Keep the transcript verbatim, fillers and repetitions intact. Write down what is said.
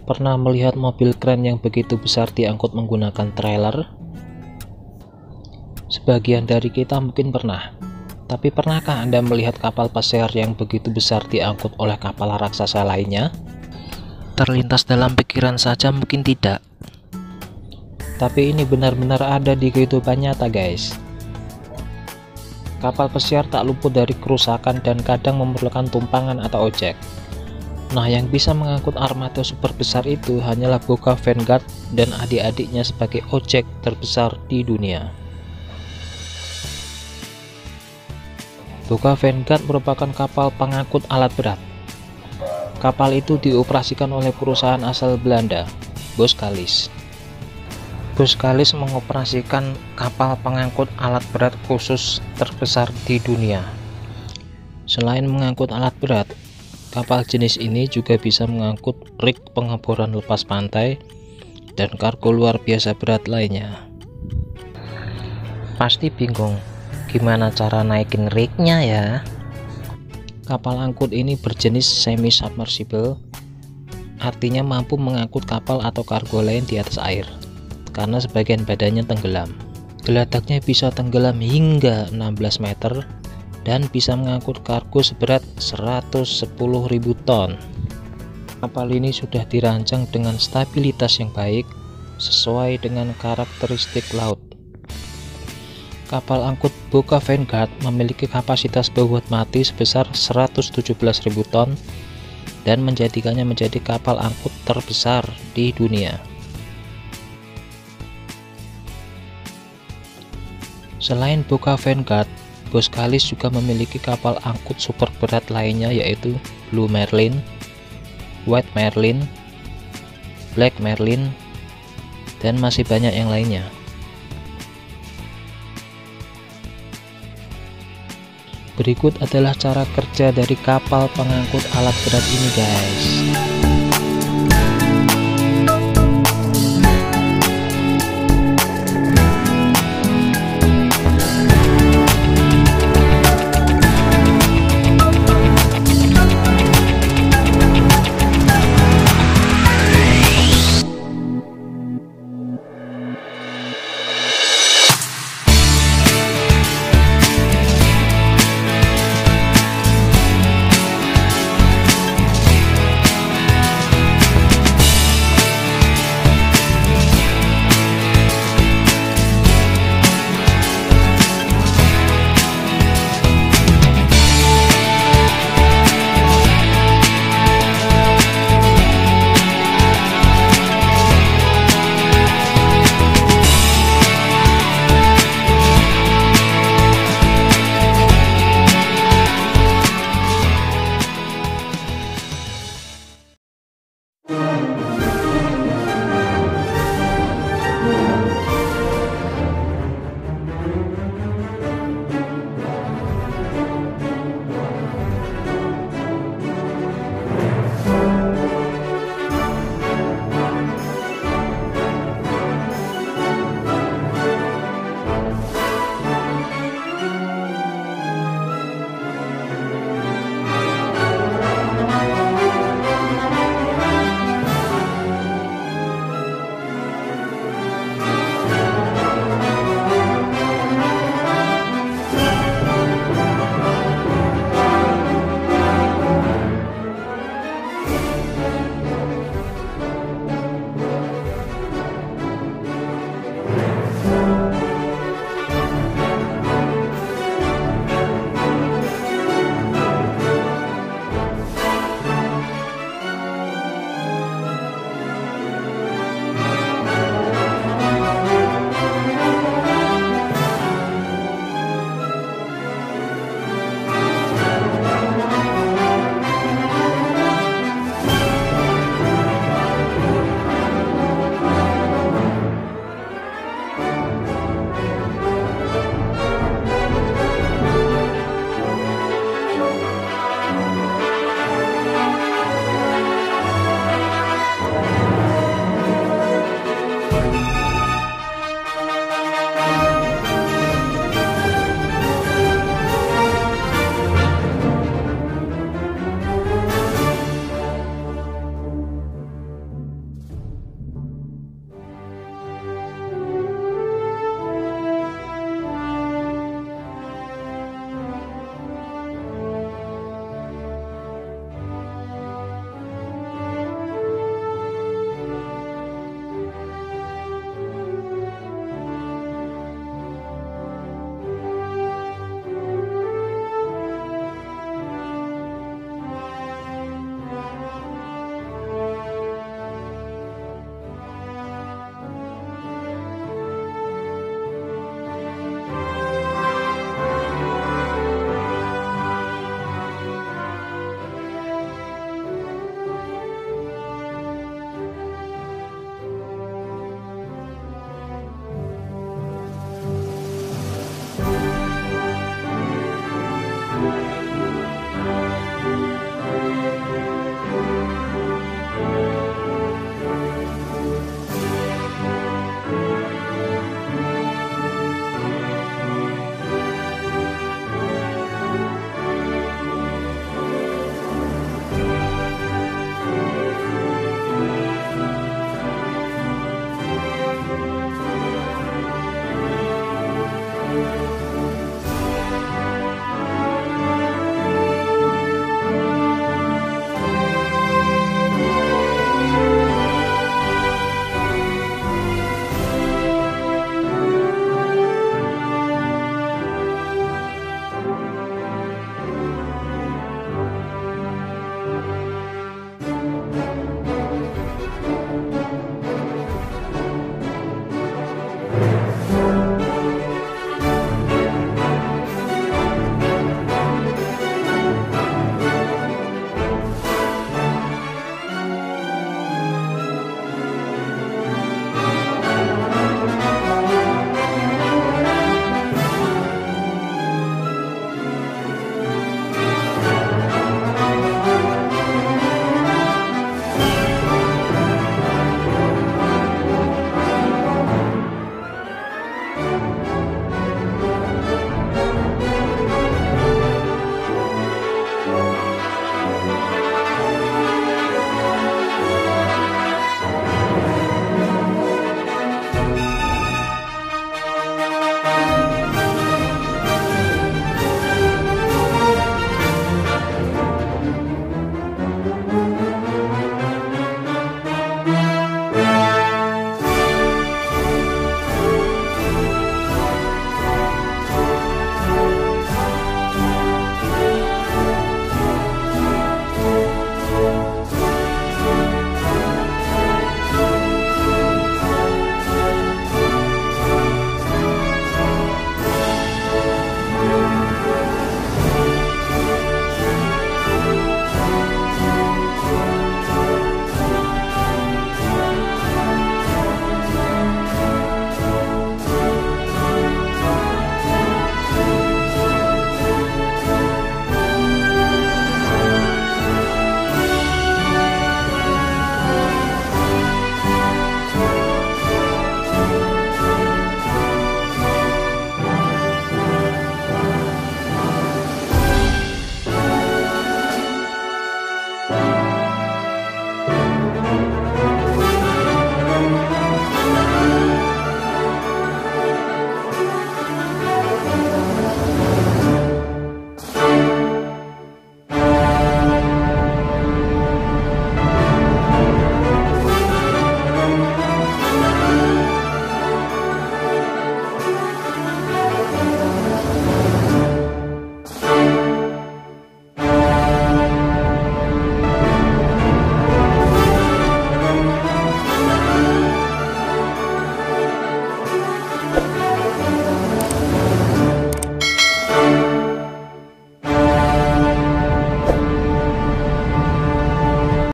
Pernah melihat mobil keren yang begitu besar diangkut menggunakan trailer? Sebagian dari kita mungkin pernah. Tapi pernahkah Anda melihat kapal pesiar yang begitu besar diangkut oleh kapal raksasa lainnya? Terlintas dalam pikiran saja mungkin tidak. Tapi ini benar-benar ada di kehidupan nyata, guys. Kapal pesiar tak luput dari kerusakan dan kadang memerlukan tumpangan atau ojek. Nah, yang bisa mengangkut armada super besar itu hanyalah Boca Vanguard dan adik-adiknya sebagai ojek terbesar di dunia. Boca Vanguard merupakan kapal pengangkut alat berat. Kapal itu dioperasikan oleh perusahaan asal Belanda, Boskalis. Boskalis mengoperasikan kapal pengangkut alat berat khusus terbesar di dunia. Selain mengangkut alat berat, kapal jenis ini juga bisa mengangkut rig pengeboran lepas pantai dan kargo luar biasa berat lainnya. Pasti bingung, gimana cara naikin rignya ya? Kapal angkut ini berjenis semi-submersible, artinya mampu mengangkut kapal atau kargo lain di atas air, karena sebagian badannya tenggelam. Gelataknya bisa tenggelam hingga enam belas meter, dan bisa mengangkut kargo seberat seratus sepuluh ribu ton. Kapal ini sudah dirancang dengan stabilitas yang baik sesuai dengan karakteristik laut. Kapal angkut Boca Vanguard memiliki kapasitas bobot mati sebesar seratus tujuh belas ribu ton dan menjadikannya menjadi kapal angkut terbesar di dunia. Selain Boca Vanguard, Boskalis juga memiliki kapal angkut super berat lainnya, yaitu Blue Marlin, White Marlin, Black Marlin, dan masih banyak yang lainnya. Berikut adalah cara kerja dari kapal pengangkut alat berat ini, guys.